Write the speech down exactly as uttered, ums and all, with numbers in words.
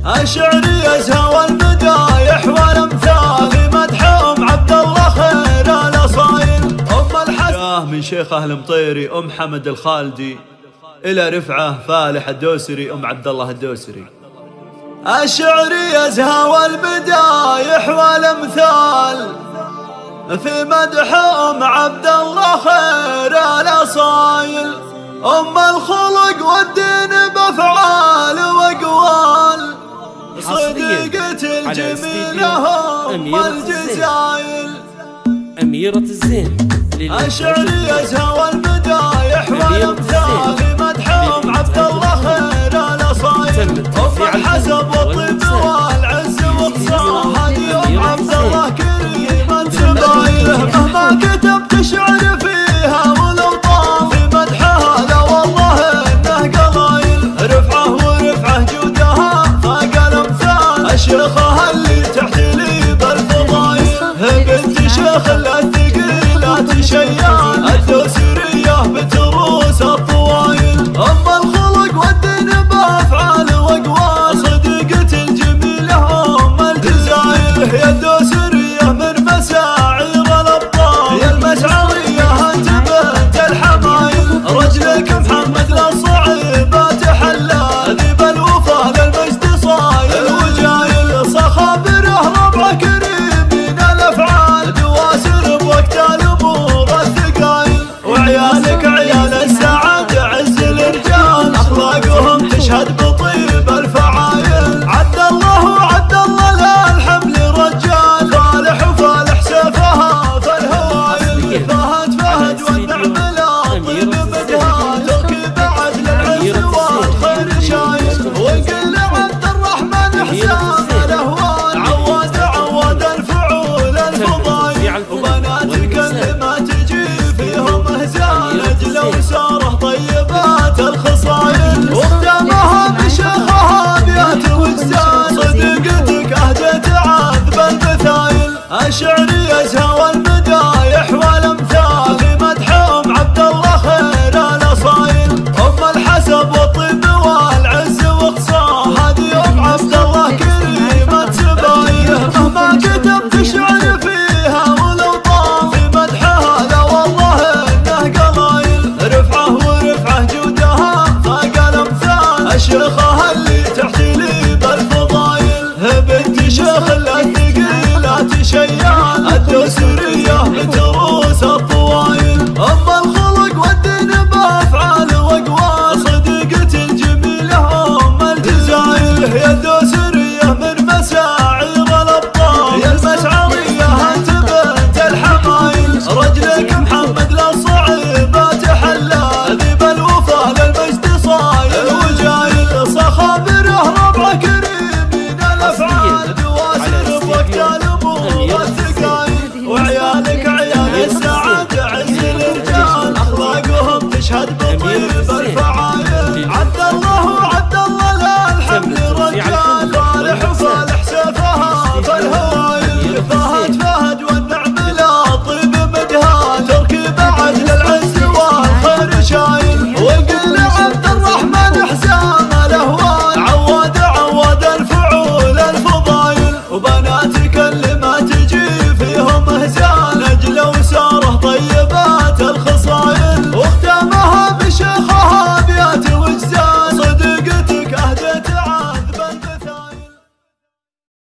الشعري أزهى والمدايح والأمثال في مدحهم عبد الله خير الأصايل. أم الحسن من شيخ أهل مطيري أم حمد الخالدي إلى رفعة فالح الدوسري أم عبد الله الدوسري. الشعري أزهى والمدايح والأمثال في مدحهم عبد الله خير الأصايل. أم الخلق والدين بأفعال وأقوال صديقة الجميلة أم الجزايل. أميرة الزين الشعري أزهى والمدايح والأمثال في مدحهم عبد الله خير الأصايل. أم الحسب والطيب والعز واقصاه هذه أم عبد الله كريمة سبايله. مهما كتبت شعر فيها ولو طاف في مدحها لا والله إنه قضايل. رفعه ورفعه جودها فاق الأمثال. الشيخة اللي تحتلي بالفضايل بنت شيخ الثقيلات شيان الدوسرية بتروس الطوايل. أم الخلق والدين بأفعال وأقوال صديقة الجميلة أم الجزايل. يا الدوسرية من مساعير الأبطال يا المسعرية أنت بنت الحمايل. رجلك محمد للصعيبات حلا ذيب الوفا للمجد صايل. الوجايل صخابره ربع كريم من الأفعال دواسر بوقت الأمور الثقايل. وعيالك عيال السعادة عز الرجال أخلاقهم تشهد بطيب الفعايل. عبد الله وعبد الله للحمل رجال فالح وفالح سيفها فالهوايل. فهد فهد والنعم طيب بدها تركي بعد للعز والخير شايل. وقل لعبد الرحمن حسام الأهوال عواد عواد الفعول الفضايل. وبناتك اللي ما تجي فيهم هزال أجل وساره طيبات الخصايل. وقدامها بشيخها بيات وجدان صديقتك أهدت عذب المثايل. الشعري أزهى والمدايح والأمثال في مدحهم عبد الله خير الأصايل. أم الحسب والطيب والعز واقصاه هذه أم عبد الله كريمة سبايله. مهما كتبت شعر فيها ولو طاف في مدحها لا والله إنه قضايل. رفعه ورفعه جودها فاق الأمثال. الشيخة